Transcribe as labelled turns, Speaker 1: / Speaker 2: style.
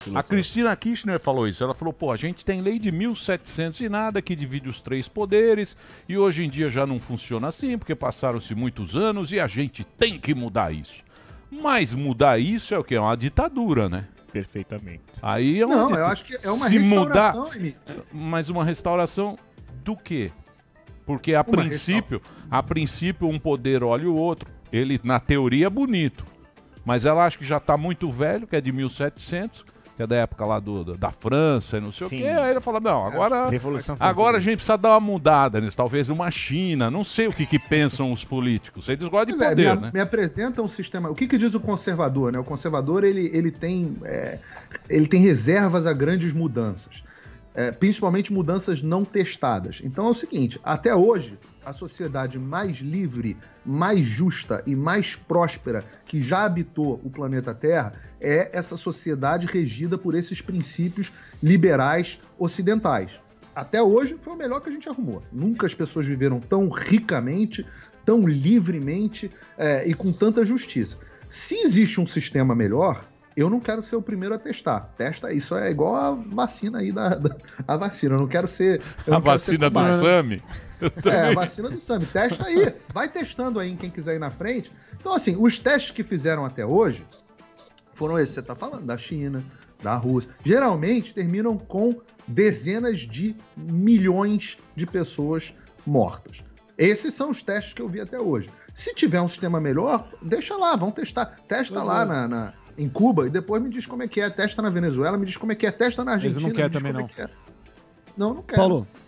Speaker 1: A Cristina Kirchner falou isso. Ela falou, pô, a gente tem lei de 1700 e nada que divide os três poderes e hoje em dia já não funciona assim porque passaram-se muitos anos e a gente tem que mudar isso. Mas mudar isso é o quê? É uma ditadura, né?
Speaker 2: Perfeitamente.
Speaker 1: Aí é uma
Speaker 3: Não, eu acho que é uma
Speaker 1: Se mudar,
Speaker 3: restauração, Emílio.
Speaker 1: mas uma restauração do quê? Porque a princípio um poder olha o outro. Ele, na teoria, é bonito. Mas ela acha que já está muito velho, que é de 1700, que é da época lá da França e não sei o quê. Aí ele fala, não, agora a gente precisa dar uma mudada nisso. Talvez uma China, não sei o que pensam os políticos. Eles gostam de poder, né?
Speaker 3: Me apresenta um sistema... O que diz o conservador, né? O conservador, ele tem reservas a grandes mudanças. Principalmente mudanças não testadas. Então é o seguinte, até hoje, a sociedade mais livre, mais justa e mais próspera que já habitou o planeta Terra é essa sociedade regida por esses princípios liberais ocidentais. Até hoje foi o melhor que a gente arrumou. Nunca as pessoas viveram tão ricamente, tão livremente e com tanta justiça. Se existe um sistema melhor, eu não quero ser o primeiro a testar. Testa, isso é igual a vacina aí a vacina. Eu não quero ser...
Speaker 1: A vacina do SAMI?
Speaker 3: A vacina do SAMI. Testa aí. Vai testando aí em quem quiser ir na frente. Então, assim, os testes que fizeram até hoje foram esses. Você está falando da China, da Rússia. Geralmente terminam com dezenas de milhões de pessoas mortas. Esses são os testes que eu vi até hoje. Se tiver um sistema melhor, deixa lá, vão testar. Testa lá em Cuba e depois me diz como é que é. Testa na Venezuela, me diz como é que é. Testa na Argentina.
Speaker 2: Eles não querem também, não.
Speaker 3: Não quero.
Speaker 4: Paulo,